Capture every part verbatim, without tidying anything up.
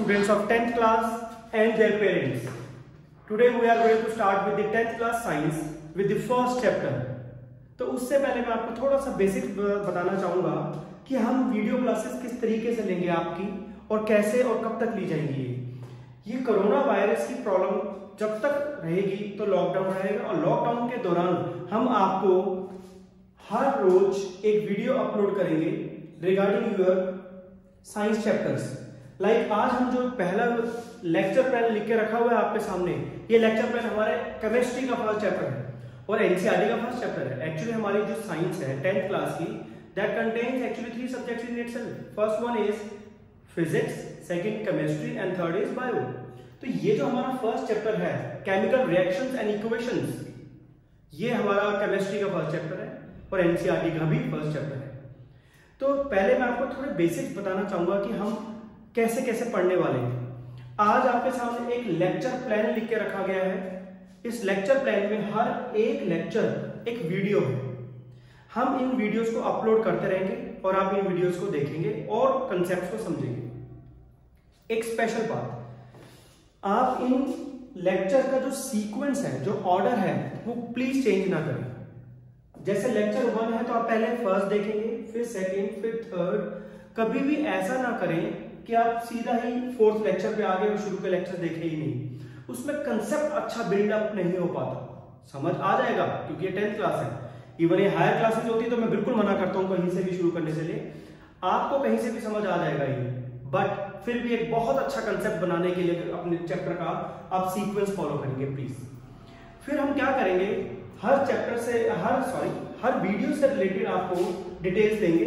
students of tenth class and their parents. Today we are going to start with the tenth class science with the first chapter. तो उससे पहले मैं आपको थोड़ा सा basic बताना चाहूँगा कि हम वीडियो क्लासेस किस तरीके से लेंगे आपकी और कैसे और कब तक ली जाएंगी। ये कोरोना वायरस की प्रॉब्लम जब तक रहेगी तो लॉकडाउन रहेगा और लॉकडाउन के दौरान हम आपको हर रोज एक वीडियो अपलोड करेंगे regarding your science chapters. Like आज हम जो पहला लेक्चर प्लान लिख के रखा हुआ है आपके सामने, ये लेक्चर प्लान हमारे केमिस्ट्री का फर्स्ट चैप्टर है और एनसीईआरटी का फर्स्ट चैप्टर है। एक्चुअली हमारी जो साइंस है टेंथ क्लास की, that contains actually three subjects in itself. First one is physics, second chemistry and third is bio. तो ये जो हमारा फर्स्ट चैप्टर है केमिकल रिएक्शंस एंड इक्वेशंस, ये हमारा केमिस्ट्री का फर्स्ट चैप्टर है और एनसीईआरटी का भी फर्स्ट चैप्टर है। तो पहले मैं आपको थोड़े बेसिक्स बताना चाहूंगा कि हम कैसे कैसे पढ़ने वाले हैं। आज आपके सामने एक लेक्चर प्लान लिख के रखा गया है। इस लेक्चर प्लान में हर एक लेक्चर एक वीडियो है। हम इन वीडियोस को अपलोड करते रहेंगे और आप इन वीडियोस को देखेंगे और कंसेप्ट को समझेंगे। एक स्पेशल बात, आप इन लेक्चर का जो सीक्वेंस है, जो ऑर्डर है, वो प्लीज चेंज ना करें। जैसे लेक्चर वन है तो आप पहले फर्स्ट देखेंगे, फिर सेकंड, फिर थर्ड। कभी भी ऐसा ना करें कि आप सीधा ही फोर्थ लेक्चर पे आ गए और शुरू के लेक्चर देखे ही नहीं। उसमें कंसेप्ट अच्छा बिल्डअप नहीं हो पाता। समझ आ जाएगा क्योंकि ये टेंथ क्लास है। इवन ये हायर क्लासेस होती तो मैं बिल्कुल मना करता हूँ कहीं से भी शुरू करने से लिए, आपको कहीं से भी समझ आ जाएगा ये। बट फिर भी एक बहुत अच्छा कंसेप्ट बनाने के लिए अपने चैप्टर का आप सीक्वेंस फॉलो करेंगे प्लीज। फिर हम क्या करेंगे, हर चैप्टर से हर सॉरी हर वीडियो से रिलेटेड आपको डिटेल्स देंगे।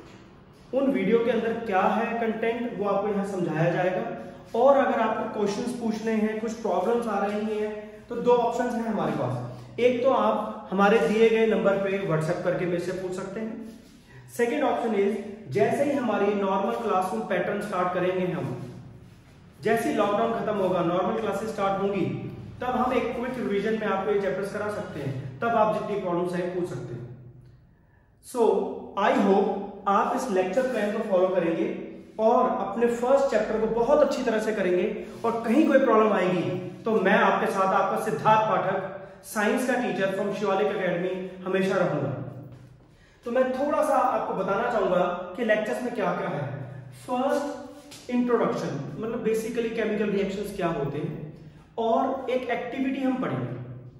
उन वीडियो के अंदर क्या है कंटेंट वो आपको यहाँ समझाया जाएगा। और अगर आपको क्वेश्चंस पूछने हैं, कुछ प्रॉब्लम्स आ रही हैं, तो दो ऑप्शंस हैं हमारे पास। एक तो आप हमारे दिए गए नंबर पे व्हाट्सएप करके मेरे से पूछ सकते हैं। सेकेंड ऑप्शन इज, जैसे ही हमारी नॉर्मल क्लासरूम पैटर्न स्टार्ट करेंगे हम, जैसे ही लॉकडाउन खत्म होगा, नॉर्मल क्लासेस स्टार्ट होंगी, तब हम एक क्विक रिवीजन में आपको ये चैप्टर्स करा सकते हैं। तब आप जितनी प्रॉब्लम्स हैं पूछ सकते हैं। सो आई होप आप इस लेक्चर प्लान को फॉलो करेंगे और अपने फर्स्ट चैप्टर को बहुत अच्छी तरह से करेंगे। और कहीं कोई प्रॉब्लम आएगी तो मैं आपके साथ, आपका सिद्धार्थ पाठक, साइंस का टीचर फ्रॉम शिवालिक एकेडमी, हमेशा रहूंगा। तो मैं थोड़ा सा आपको बताना चाहूंगा कि लेक्चर्स में क्या क्या है। फर्स्ट इंट्रोडक्शन, मतलब बेसिकली केमिकल रिएक्शंस क्या होते हैं, और एक एक्टिविटी हम पढ़ेंगे।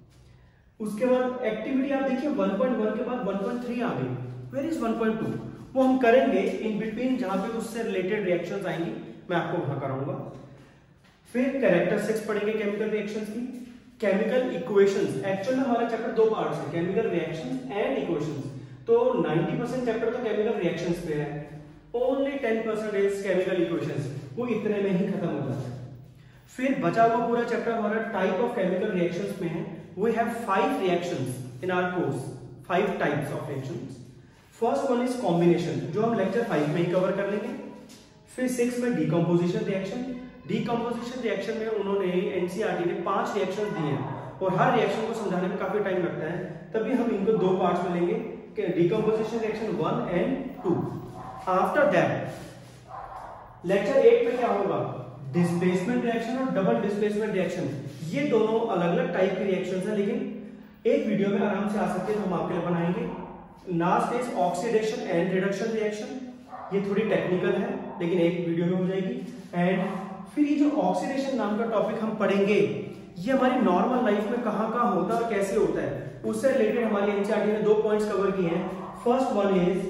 उसके बाद एक्टिविटी आप देखिए वन पॉइंट वन के बाद वन पॉइंट थ्री आ गई। Where is one point two? वो हम करेंगे इन बिटवीन, जहां पे उससे रिलेटेड रिएक्शंस आएंगी मैं आपको वहां कराऊंगा। फिर कैरेक्टरिस्टिक्स पढ़ेंगे केमिकल रिएक्शंस की। केमिकल इक्वेशंस, एक्चुअली हमारा चैप्टर दो पार्ट्स है, केमिकल रिएक्शंस एंड इक्वेशंस। तो नब्बे परसेंट चैप्टर तो केमिकल रिएक्शंस पे है, only ten percent is chemical equations. वो इतने में ही खत्म हो जाता है। फिर बचा हुआ पूरा चैप्टर हमारा टाइप ऑफ केमिकल रिएक्शंस में है। We have five reactions in our course, five types of reactions. First one is combination, जो हम लेक्चर फाइव में ही कवर कर लेंगे। फिर सिक्स में डीकंपोजिशन रिएक्शन। डीकंपोजिशन रिएक्शन में उन्होंने एनसीईआरटी ने पांच रिएक्शन दिए हैं और हर रिएक्शन को समझाने में काफी टाइम लगता है, तभी हम इनको दो पार्ट्स में लेंगे, decomposition reaction one and two. After that lecture eight में क्या होगा, डिस्प्लेसमेंट रिएक्शन और डबल डिस्प्लेसमेंट रिएक्शन। ये दोनों अलग अलग टाइप के रिएक्शंस हैं, लेकिन एक वीडियो में आराम से आ सकते हैं, हम आपके लिए बनाएंगे। Last is oxidation and reduction reaction. ये थोड़ी टेक्निकल है लेकिन एक वीडियो में हो जाएगी। एंड फिर ये जो ऑक्सीडेशन नाम का टॉपिक हम पढ़ेंगे, ये हमारी नॉर्मल लाइफ में कहां कहां होता है और कैसे होता है, उससे रिलेटेड हमारी एनसीईआरटी ने दो पॉइंट्स कवर किए हैं। फर्स्ट वन इज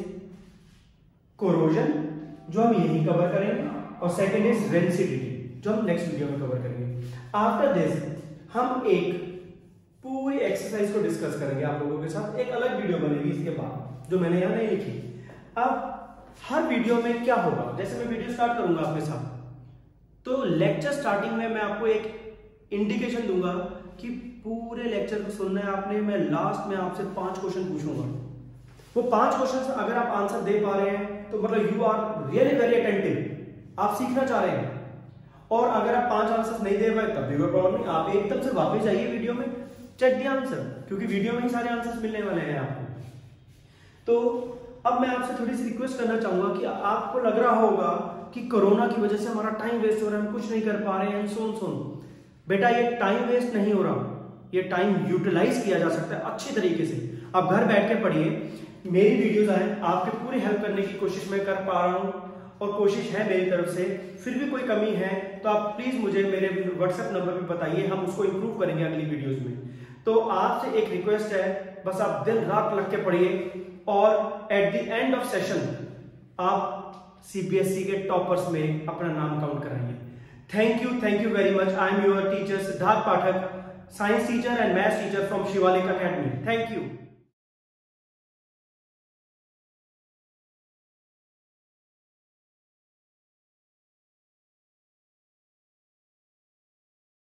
कोरोजन, जो हम यही कवर करेंगे, और सेकेंड इज रेंसिडिटी, जो हम नेक्स्ट वीडियो में कवर करेंगे। आफ्टर दिस हम एक पूरी एक्सरसाइज को डिस्कस करेंगे आप लोगों के साथ। एक अलग वीडियो बनेगी इसके बाद, जो मैंने यहाँ नहीं लिखी। अब हर वीडियो में क्या होगा, जैसे मैं वीडियो स्टार्ट करूंगा आपके साथ, तो लेक्चर स्टार्टिंग में मैं आपको एक इंडिकेशन दूंगा कि पूरे लेक्चर को सुनना है आपने। मैं लास्ट में आपसे पांच क्वेश्चन पूछूंगा। वो पांच क्वेश्चन अगर आप आंसर दे पा रहे हैं तो मतलब you are really very attentive, आप सीखना चाह रहे हैं। और अगर आप पांच आंसर नहीं दे पाए तब भी कोई प्रॉब्लम नहीं, आप एकदम से वापस जाइए वीडियो में, चेक द आंसर, क्योंकि वीडियो में ही सारे आंसर्स मिलने वाले हैं आपको। तो अब मैं आपसे थोड़ी सी रिक्वेस्ट करना चाहूंगा कि आपको लग रहा होगा कि कोरोना की वजह से हमारा टाइम वेस्ट हो रहा है, हम कुछ नहीं कर पा रहे हैं, सोन सोन बेटा ये टाइम वेस्ट नहीं हो रहा, ये टाइम यूटिलाइज किया जा सकता है अच्छे तरीके से। आप घर बैठ के पढ़िए, मेरी वीडियोस आए, आपके पूरी हेल्प करने की कोशिश मैं कर पा रहा हूँ और कोशिश है मेरी तरफ से। फिर भी कोई कमी है तो आप प्लीज मुझे मेरे व्हाट्सएप नंबर पे बताइए, हम उसको इंप्रूव करेंगे अगली वीडियोस में। तो आपसे एक रिक्वेस्ट है, बस आप दिन रात लग के पढ़िए और at the end of session आप सीबीएसई के टॉपर्स में अपना नाम काउंट कराइए। Thank you, thank you very much. I am your teacher Siddharth Pathak, science teacher and maths teacher from Shivalik academy. Thank you.